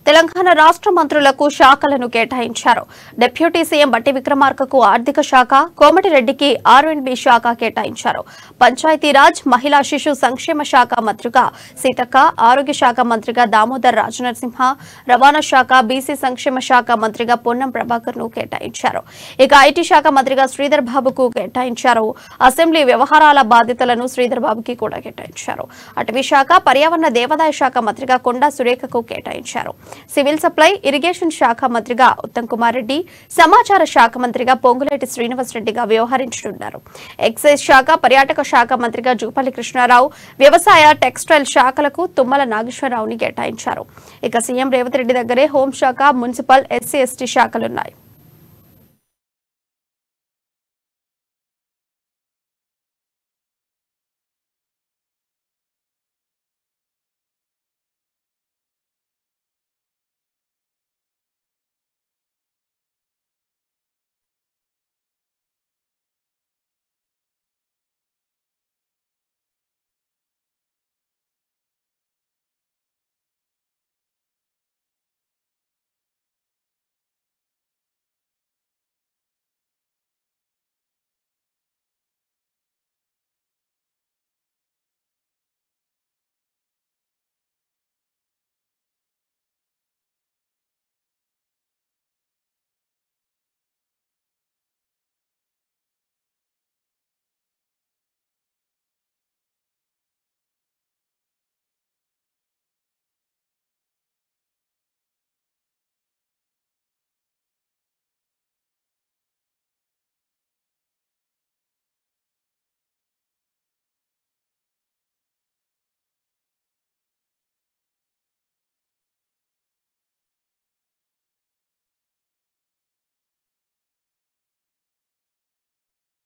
తెలంగాణ రాష్ట్ర మంత్రులకు శాఖలను కేటాయించారు. డిప్యూటీ సీఎం బట్టి విక్రమార్కకు ఆర్థిక శాఖ, కోమటిరెడ్డికి R&B శాఖ కేటాయించారు. పంచాయతీరాజ్, మహిళా శిశు సంక్షేమ శాఖ మంత్రిగా సీతక్క, ఆరోగ్య శాఖ మంత్రిగా దామోదర్ రాజనరసింహ, రవాణా శాఖ, బీసీ సంక్షేమ శాఖ మంత్రిగా పొన్నం ప్రభాకర్ ను కేటాయించారు. ఇక ఐటీ శాఖ మంత్రిగా శ్రీధర్ బాబుకు కేటాయించారు. అసెంబ్లీ వ్యవహారాల బాధ్యతలను శ్రీధర్ బాబుకి కూడా కేటాయించారు. అటవీ శాఖ, పర్యావరణ దేవాదాయ శాఖ మంత్రిగా కొండా సురేఖకు కేటాయించారు. సివిల్ సప్లై, ఇరిగేషన్ శాఖ మంత్రిగా ఉత్తమ్ కుమార్ రెడ్డి, సమాచార శాఖ మంత్రిగా పొంగులేటి శ్రీనివాస్ రెడ్డిగా వ్యవహరించనున్నారు. ఎక్సైజ్ శాఖ, పర్యాటక శాఖ మంత్రిగా జూపల్లి కృష్ణారావు, వ్యవసాయ, టెక్స్టైల్ శాఖలకు తుమ్మల నాగేశ్వరరావుని కేటాయించారు. ఇక సీఎం రేవంత్ రెడ్డి దగ్గరే హోంశాఖ, మున్సిపల్, ఎస్సీ ఎస్టీ శాఖలున్నాయి.